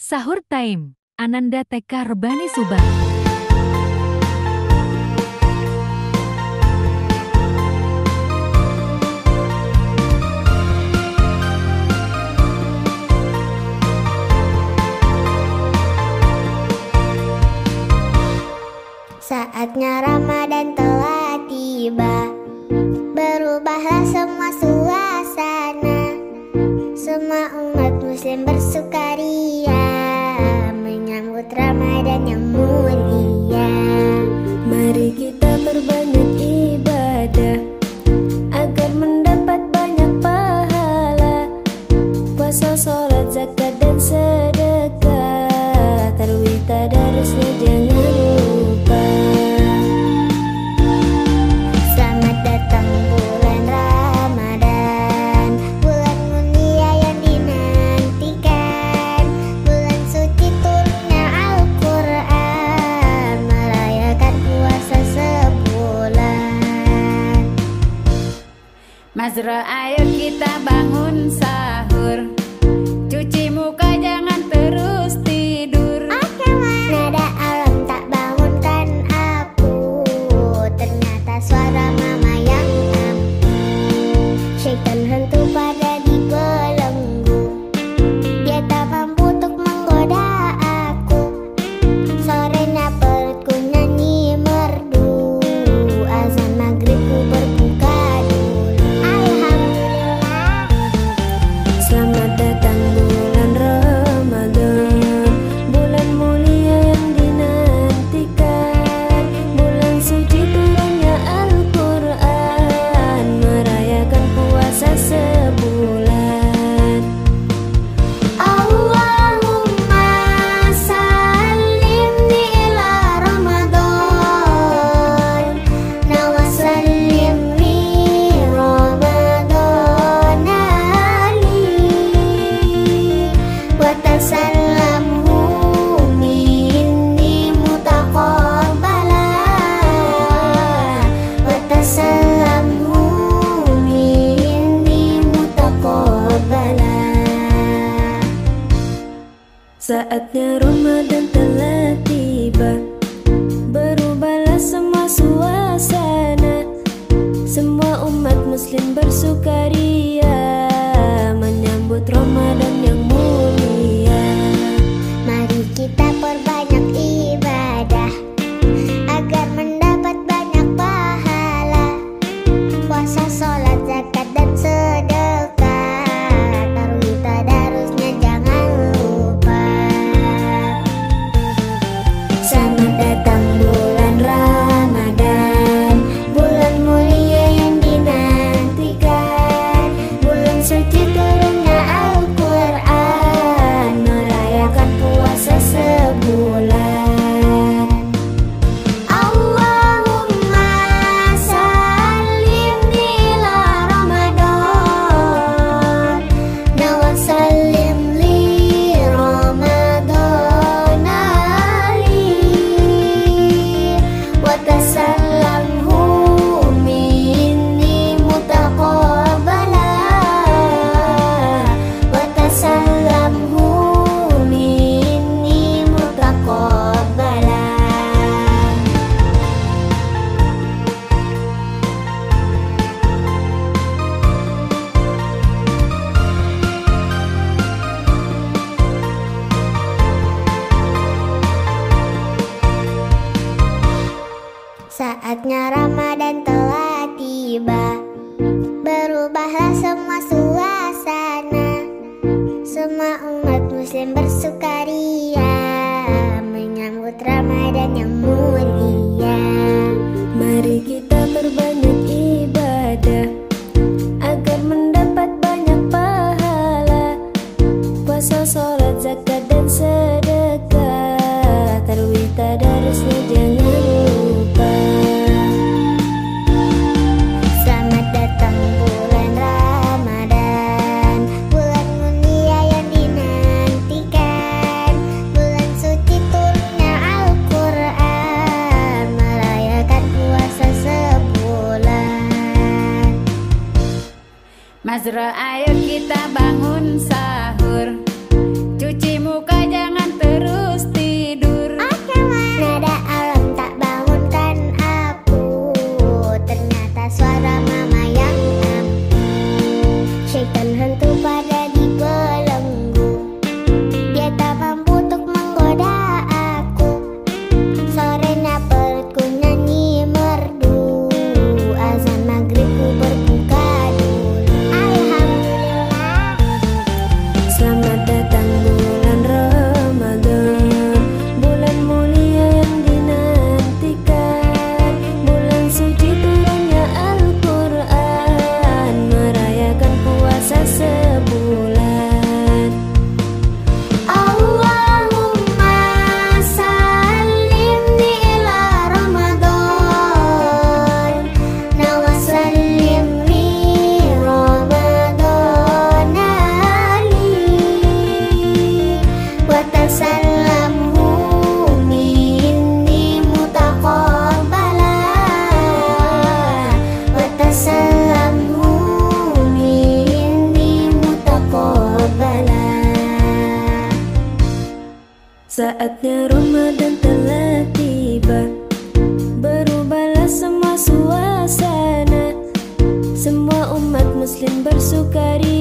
Sahur Time, Ananda TK Rebani Subang. Saatnya Ramadan telah tiba, berubahlah semua suasana. Semua umat muslim bersukaria menyambut Ramadan yang mulia. Mari kita perbanyak ibadah agar mendapat banyak pahala. Puasa, sholat, zakat, dan sedekah, tarawih, tadarusnya jangan lupa. Selamat datang bulan Ramadan, bulan mulia yang dinantikan, bulan suci turunnya Al-Quran, merayakan puasa sebulan. Mazra, ayo kita bangun sahur, cuci muka jangan terus tidur. Nada alam tak bangunkan aku, ternyata suara mama yang ampuh. Syaitan hantu pada dibelenggu, dia tak mampu untuk menggoda aku. Sorenya perutku nyanyi merdu, azan maghribku berbuka dulu. Alhamdulillah. Selamat datang bulan Ramadan, bulan mulia yang dinantikan, bulan suci turunnya Al-Quran, merayakan puasa sebulan. Allahumma sallimni ila Ramadan, nawa sallimni Ramadan ali, wa tasallamhu minni mutaqabbala, wa tasallamhu minni mutaqabbala. Saatnya Ramadan telah tiba, berubahlah semua suasana. Semua umat muslim bersukaria menyambut Ramadan yang mulia. Mari kita perbanyak ibadah agar mendapat banyak pahala. Puasa, sholat, zakat, dan sedekah, tarawih, tadarusnya jangan lupa. Selamat datang bulan Ramadan, bulan mulia yang dinantikan, bulan suci turunnya Al-Quran, merayakan puasa sebulan. Allahumma sallimni ila Ramadan, nawa sallim li Ramadan ali, wa tasallamhu minni mutaqabbala, wa tasallamhu minni mutaqabbala. Saatnya Ramadan telah tiba, berubahlah semua suasana. Semua umat muslim bersukaria menyambut Ramadan yang mulia. Mari kita perbanyak ibadah agar mendapat banyak pahala. Puasa, sholat, zakat, dan sedekah, tarawih, tadarusnya jangan lupa. Selamat datang bulan Ramadan, bulan mulia yang dinantikan, bulan suci turunnya Al-Quran, merayakan puasa sebulan. Mazra, ayo kita bangun sahur, cuci muka jangan tasallamu minni mutaqabbala wa tasallamu minni mutaqabbala. Saatnya Ramadan telah tiba, berubahlah semua suasana. Semua umat muslim bersukaria